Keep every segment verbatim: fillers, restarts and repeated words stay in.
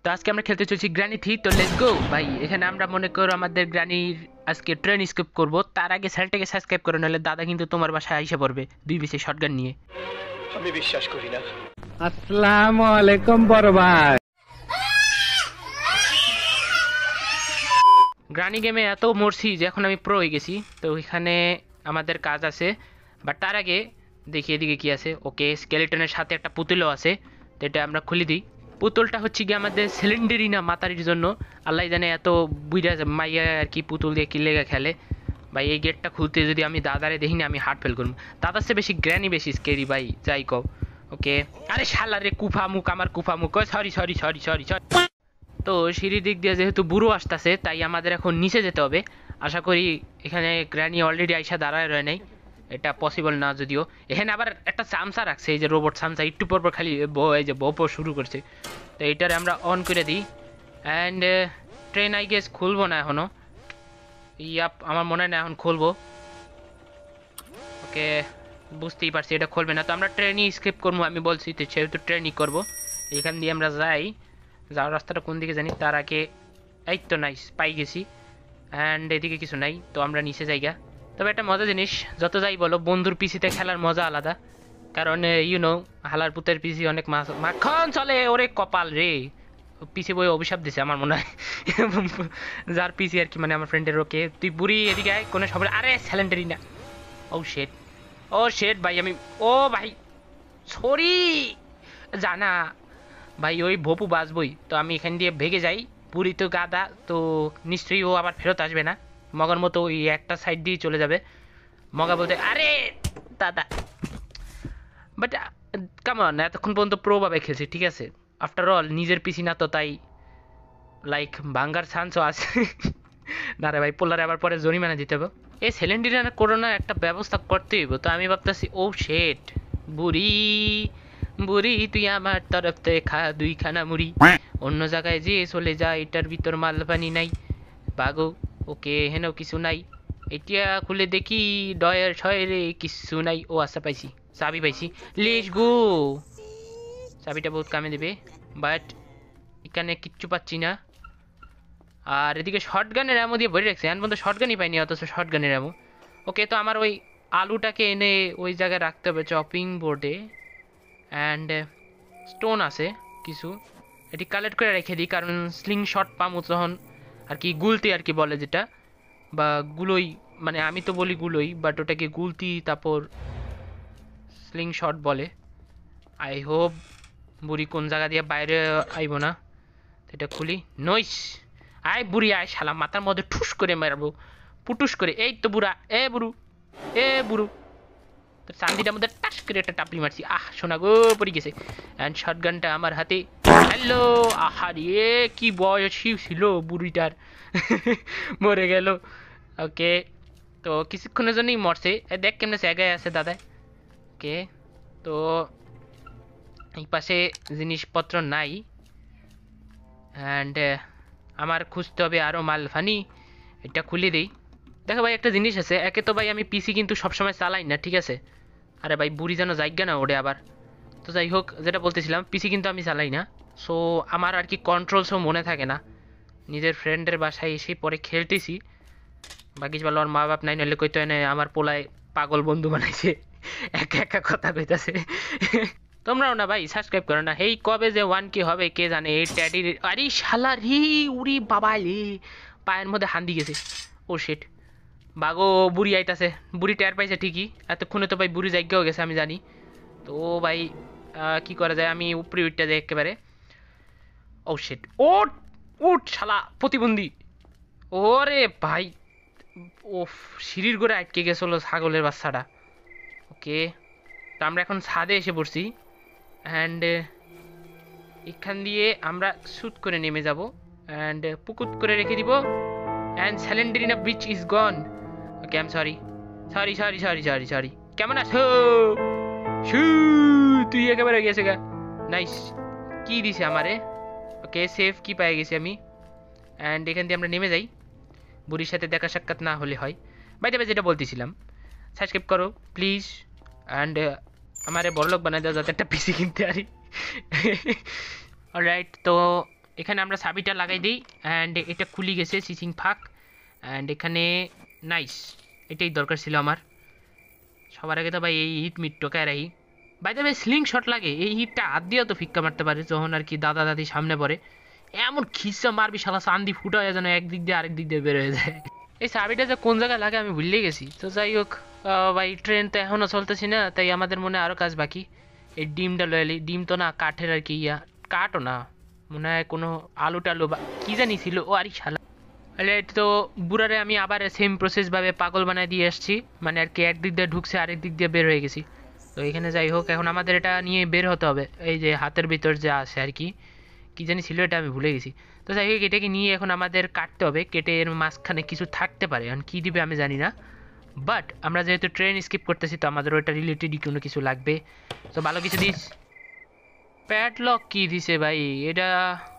তো আজকে আমরা খেলতে চলছি গ্রানি থ্রি। তো লেটস গো ভাই। এখানে আমরা মনে করো আমাদের গ্রানির আজকে ট্রেন স্কিপ করব। তার আগে চ্যানেলটাকে সাবস্ক্রাইব করে নাহলে দাদা কিন্তু তোমার বাসায় আইসা পড়বে দুই বিশে শটগান নিয়ে। আমি বিশ্বাস করি না। আসসালামু আলাইকুম বড় ভাই। গ্রানি গেমে এত মরছি যে এখন আমি প্রো হয়ে গেছি। তো এখানে আমাদের কাজ আছে, বাট তার আগে দেখি এদিকে কি আছে। ওকে, স্কেলেটনের সাথে একটা পুতুলও আছে, তো এটা আমরা খুলে দিই। পুতুলটা হচ্ছে কি আমাদের সিলিন্ডারিনা মাতারির জন্য। আল্লাহ জানে এত বুইরা মাইয়া আর কি পুতুল দিয়ে কি লেগে খেলে ভাই। এই গেটটা খুলতে যদি আমি দাদারে দেখিনি আমি হার্ট ফেল করবো। দাদার চেয়ে বেশি গ্র্যানি বেশি স্কেরি ভাই, যাই কও। ওকে, আরে শালা রে কুফা মুখ, আমার কুফা মুখ। Sorry sorry sorry sorry sorry তো সিঁড়ির দিক দিয়ে যেহেতু বুড়ো আসতেছে তাই আমাদের এখন নিচে যেতে হবে। আশা করি এখানে গ্র্যানি অলরেডি আইসা দাঁড়ায় রয় নাই, এটা পসিবল না। যদিও এখানে আবার একটা চামচা রাখছে, এই যে রোবট চামচা, একটু পরপর খালি বউ এই যে বউ শুরু করছে। তো এইটারে আমরা অন করে দিই। অ্যান্ড ট্রেন আই গেস খুলবো না এখনও। ইয়াপ, আমার মনে হয় না এখন খুলবো। ওকে, বুঝতেই পারছি এটা খুলবে না, তো আমরা ট্রেনই স্কিপ করবো। আমি বলছি তো সেহেতু ট্রেনই করবো। এখান দিয়ে আমরা যাই, যাওয়ার রাস্তাটা কোন দিকে জানি। তার আগে এই তো নাইস পাই গেছি। অ্যান্ড এদিকে কিছু নাই, তো আমরা নিচে যাইগা। তবে একটা মজা জিনিস, যত যাই বলো বন্ধুর পিসিতে খেলার মজা আলাদা। কারণ ইউনো হালার পুতের পিসি অনেক মাখন চলে। ওরে কপাল রে, পিসি বই অভিশাপ দিছে আমার মনে হয়। যার পিসি আর কি, মানে আমার ফ্রেন্ডের। ওকে তুই বুড়ি এদিকে আয়, কোনো সবাই। আরে স্যালেন্ডারি না। ও শেট, ও শেট ভাই। আমি ও ভাই সরি জানা ভাই, ওই ভপু বাজবই। তো আমি এখান দিয়ে ভেগে যাই। পুরী তো গাদা, তো নিশ্চয়ই ও আবার ফেরত আসবে না। মগার মতো ওই একটা সাইড দিয়ে চলে যাবে। মগা বলতে আরে দাদা, বাট কেমন এতক্ষণ পর্যন্ত প্রোভাবে খেলছি, ঠিক আছে। আফটার অল নিজের পিসি না, তো তাই লাইক ভাঙ্গার চান্সও আছে। না রে ভাই, পোলারে আবার পরে জরিমানা দিতে হবে। এই সিলিন্ডার করোনার একটা ব্যবস্থা করতে হইব। তো আমি ভাবতেছি ও শেট, বুড়ি বুড়ি তুই আমার তরফ থেকে খা দুইখানা মুড়ি, অন্য জায়গায় যে চলে যা, এটার ভিতর মাল পানি নাই বাগো। ওকে, হেনও কিছু নাই। এটা খুলে দেখি ডয়ের ছয়রে কিছু নাই। ও আচ্ছা পাইছি, চাবি পাইছি। Let's go. চাবিটা বহুত কামে দেবে, বাট এখানে কিচ্ছু পাচ্ছি না। আর এদিকে শর্ট গানের অ্যামো দিয়ে ভরে রাখছে, এখন পর্যন্ত শর্ট গানই পাইনি, অথচ শর্ট গানের অ্যামো। ওকে, তো আমার ওই আলুটাকে এনে ওই জায়গায় রাখতে হবে চপিং বোর্ডে। অ্যান্ড স্টোন আছে কিছু, এটি কালেক্ট করে রেখে দিই, কারণ স্লিং শট পামো তখন আর কি। গুলতি আর কি বলে যেটা, বা গুলোই, মানে আমি তো বলি গুলোই, বাট ওটাকে গুলতি তারপর স্লিং শট বলে। আই হোপ বুড়ি কোন জায়গা দিয়ে বাইরে আইব না। এটা খুলি। নইস, আয় বুড়ি আয়, শালা মাথার মধ্যে ঠুস করে মারবো, পুটুস করে। এই তো বুড়া, এ বুড়ু, এ বুড়ু, তো চান্দিটার মধ্যে টাস করে একটা টাপলি মারছি। আহ শোনা গো, পড়ে গেছে। অ্যান্ড শটগানটা আমার হাতে। হ্যালো, আহা রে কি বয়সী ছিল বুড়িটার। মরে গেল। ওকে, তো কিছুক্ষণের জন্যই মরছে। দেখ কেমনে জায়গায় আছে দাদা। ওকে, তো এই পাশে জিনিসপত্র নাই। অ্যান্ড আমার খুঁজতে হবে আরও মাল ফানি। এটা খুলে দিই। দেখো ভাই, একটা জিনিস আছে, একে তো ভাই আমি পিসি কিন্তু সবসময় চালাই না, ঠিক আছে। আরে ভাই বুড়ি যেন জায়গা না ওড়ে আবার। তো যাই হোক, যেটা বলতেছিলাম, পিসি কিন্তু আমি চালাই না। সো আমার আর কি কন্ট্রোলসও মনে থাকে না। নিজের ফ্রেন্ডের বাসায় এসে পরে খেলতেছি, বাকি বলো ওর মা বাপ নাই, নইলে কইতে হয় না আমার পোলায় পাগল বন্ধু বানাইছে, একা একা কথা কইতাছে। তোমরাও না ভাই সাবস্ক্রাইব করো না। হেই কবে যে ওয়ান কে হবে কে জানে। এই ট্যাডির আরে শালা রি উড়ি বাবা রে, পায়ের মধ্যে হান্দি গেছে। ও শিট, বাগো বুড়ি আইতাছে। বুড়ি ট্যার পাইছে ঠিকই, এতক্ষণে তো ভাই বুড়ি জায়গাও গেছে আমি জানি। তো ভাই কি করা যায়, আমি উপরে উঠতে যাই একেবারে। ও শিট, ওট উঠ শালা প্রতিবন্ধী। ওরে ভাই, ও সিঁড়ির গোড়ে আটকে গেছিল ছাগলের বাচ্চাটা। ওকে, তো আমরা এখন ছাদে এসে পড়ছি। অ্যান্ড এখান দিয়ে আমরা শুট করে নেমে যাব। অ্যান্ড পুকুত করে রেখে দিব। অ্যান্ড স্যালেন্ডারিনা bitch is gone. Okay, I am sorry sorry sorry sorry sorry sorry কেমন আছো? শু, তুই একেবারে গেছে গা। নাইস, কি দিছে আমারে? ওকে, সেফ কি পেয়ে গেছি আমি। অ্যান্ড এখান দিয়ে আমরা নেমে যাই, বুড়ির সাথে দেখা সাক্ষাৎ না হলে হয়। বাই দ্য ওয়ে, যেটা বলতেছিলাম, সাবস্ক্রাইব করো প্লিজ। অ্যান্ড আমারে বড়লোক বানাই দাও যাতে একটা পিসি কিনতে পারি। অলরাইট, তো এখানে আমরা চাবিটা লাগাই দিই অ্যান্ড এটা খুলে গেছে সিসিং ফাঁক অ্যান্ড এখানে নাইস, এটাই দরকার ছিল আমার। সবার আগে তো ভাই এই হিট মিট টোকায় রাখি। By the way sling shot লাগে, এই হিটটা হাত দিয়েও তো ফিক্কা মারতে পারে যখন আর কি দাদা দাদি সামনে পড়ে। এমন খিসা মারবি শালা চান্দি ফুটা হয়ে যেন একদিক দিয়ে আরেক দিক দিয়ে বের হয়ে যায়। এই চাবিটা যে কোন জায়গায় লাগে আমি ভুলে গেছি। তো যাই হোক ভাই, ট্রেন তো এখনও চলতেছি না, তাই আমাদের মনে আরও কাজ বাকি। এই ডিমটা লয়ালি, ডিম তো না কাঠের আর কি, ইয়া কাঠও না, মনে হয় কোনো আলু টালু বা কী জানি ছিল। ও আরে শালা, তো বুড়ারে আমি আবার সেম প্রসেসভাবে পাগল বানায় দিয়ে আসছি, মানে আর কি একদিক দিয়ে ঢুকছে আরেক দিক দিয়ে বের হয়ে গেছি। তো এখানে যাই হোক, এখন আমাদের এটা নিয়ে বের হতে হবে। এই যে হাতের ভিতর যে আছে আর কি, কী জানি ছিল এটা আমি ভুলে গেছি। তো যাই হোক, এটাকে নিয়ে এখন আমাদের কাটতে হবে, কেটে এর মাঝখানে কিছু থাকতে পারে, এখন কী দিবে আমি জানি না। বাট আমরা যেহেতু ট্রেন স্কিপ করতেছি তো আমাদের ওইটা রিলেটেডই কোনো কিছু লাগবে। তো ভালো কিছু দিস। প্যাডলক কি দিছে ভাই, এটা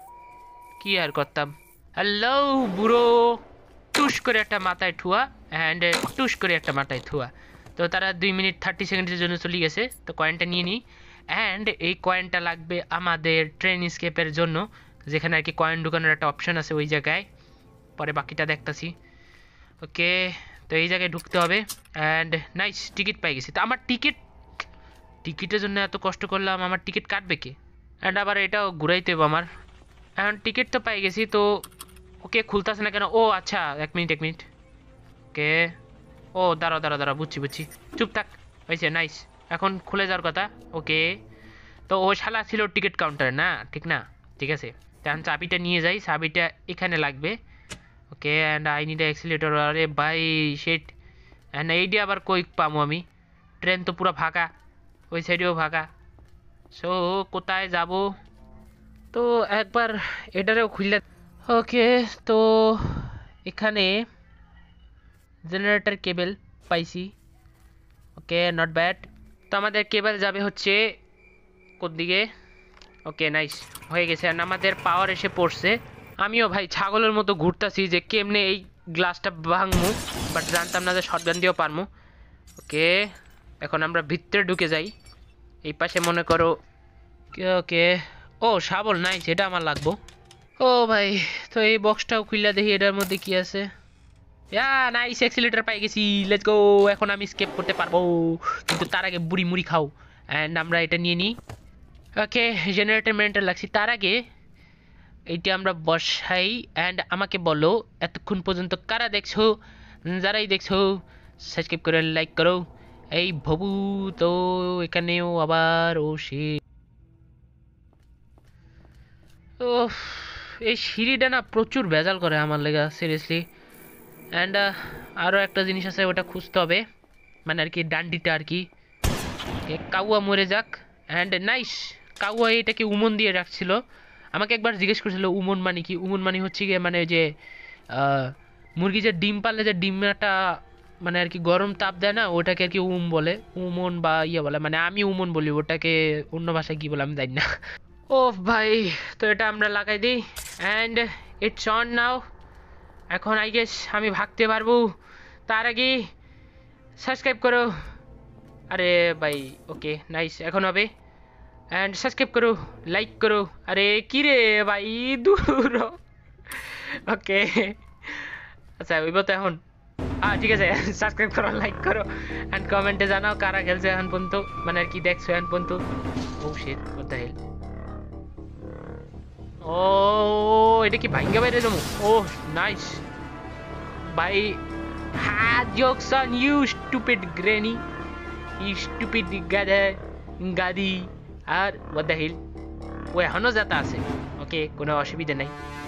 কি আর করতাম। হ্যালো বুড়ো, টুস করে একটা মাথায় ঠুয়া অ্যান্ড টুস করে একটা মাথায় ঠুয়া। তো তারা দুই মিনিট থার্টি সেকেন্ডের জন্য চলে গেছে। তো কয়েনটা নিয়ে নিই অ্যান্ড এই কয়েনটা লাগবে আমাদের ট্রেন স্কেপের জন্য, যেখানে আর কি কয়েন ঢুকানোর একটা অপশান আছে ওই জায়গায়, পরে বাকিটা দেখতেছি। ওকে, তো এই জায়গায় ঢুকতে হবে অ্যান্ড নাইস, টিকিট পাই গেছি। তো আমার টিকিট, টিকিটের জন্য এত কষ্ট করলাম, আমার টিকিট কাটবে কে? অ্যান্ড আবার এটাও ঘুরাইতে হবে আমার। এখন টিকিট তো পাই গেছি, তো ওকে খুলতেছে না কেন? ও আচ্ছা, এক মিনিট এক মিনিট ওকে, ও দাঁড়াও দাঁড়াও দাঁড়াও, বুঝছি বুঝছি, চুপ থাক হয়েছে। নাইস, এখন খুলে যাওয়ার কথা। ওকে, তো ও শালা ছিল টিকিট কাউন্টারে না, ঠিক না? ঠিক আছে, তখন চাবিটা নিয়ে যাই, চাবিটা এখানে লাগবে। Okay, and I need accelerator. আরে ভাই শেট, অ্যান্ড এইটি আবার কই পামো আমি? ট্রেন তো পুরো ফাঁকা, ওই সাইডেও ফাঁকা। সো কোথায় যাব? তো একবার এটারেও খুললে। ওকে, তো এখানে জেনারেটর কেবল পাইছি। Okay, not bad. তো আমাদের কেবল যাবে হচ্ছে কোন দিকে? ওকে নাইস, হয়ে গেছে। আর আমাদের পাওয়ার এসে পড়ছে। আমিও ভাই ছাগলের মতো ঘুরতাছি যে কেমনে এই গ্লাসটা ভাঙমু, বাট জানতাম না যে শটগান দিয়েও পারমু। ওকে, এখন আমরা ভিতরে ঢুকে যাই। এই পাশে মনে করো, ওকে, ও শাবল নাইস, এটা আমার লাগবো। ও ভাই, তো এই বক্সটাও খুললা দেখি এটার মধ্যে কি আছে। ইয়া নাইস, অ্যাক্সিলেটর পাই গেছি, লেটস গো। এখন আমি স্কেপ করতে পারবো, কিন্তু তার আগে বুড়ি মুড়ি খাও। অ্যান্ড আমরা এটা নিয়ে নিই। ওকে, জেনারেটর মেন্টার লাগছি। তার আগে এইটা আমরা বসাই অ্যান্ড আমাকে বলো এতক্ষণ পর্যন্ত কারা দেখছো? যারাই দেখছো সাবস্ক্রাইব করে লাইক করো। এই ভবু তো এখানেও আবার, ও সে, ও এই সিঁড়িটা না প্রচুর ভেজাল করে আমার লেগা, সিরিয়াসলি। অ্যান্ড আরও একটা জিনিস আছে, ওটা খুঁজতে হবে, মানে আর কি ডান্ডিটা আর কি। কাউয়া মরে যাক। অ্যান্ড নাইস, কাউয়া এটাকে উমন দিয়ে রাখছিল। আমাকে একবার জিজ্ঞেস করছিল উমন মানে কি। উমন মানে হচ্ছে গিয়ে মানে যে মুরগি যে ডিম পারলে যে ডিমটা মানে আর কি গরম তাপ দেয় না, ওটাকে আর কি উম বলে, উমন বা ইয়ে বলে, মানে আমি উমন বলি, ওটাকে অন্য ভাষায় কী বলে আমি জানি না। ও ভাই, তো এটা আমরা লাগাই দিই অ্যান্ড ইটস অন নাও। এখন আই গেস আমি ভাগতে পারবো। তার আগে সাবস্ক্রাইব করো। আরে ভাই ওকে নাইস, এখন হবে। অ্যান্ড সাবস্ক্রাইব করো, লাইক করো। আরে কী রে ভাই, দূর। ওকে আচ্ছা, ওইব তো এখন। হ্যাঁ ঠিক আছে, সাবস্ক্রাইব করো, লাইক করো অ্যান্ড কমেন্টে জানাও কারা খেলছে এখন পর্যন্ত, মানে আর কি দেখছো এখন পর্যন্ত। Oh shit, what the hell. ও এটা কি ভাঙ্গা বাইরে জমো? ও নাইস ভাই। হ্যাঁ, jokes on you stupid granny, you stupid গাধা গাদি। আর হোয়াট দ্য হিল, ও এখনও যাতা আছে। ওকে, কোনো অসুবিধা নাই।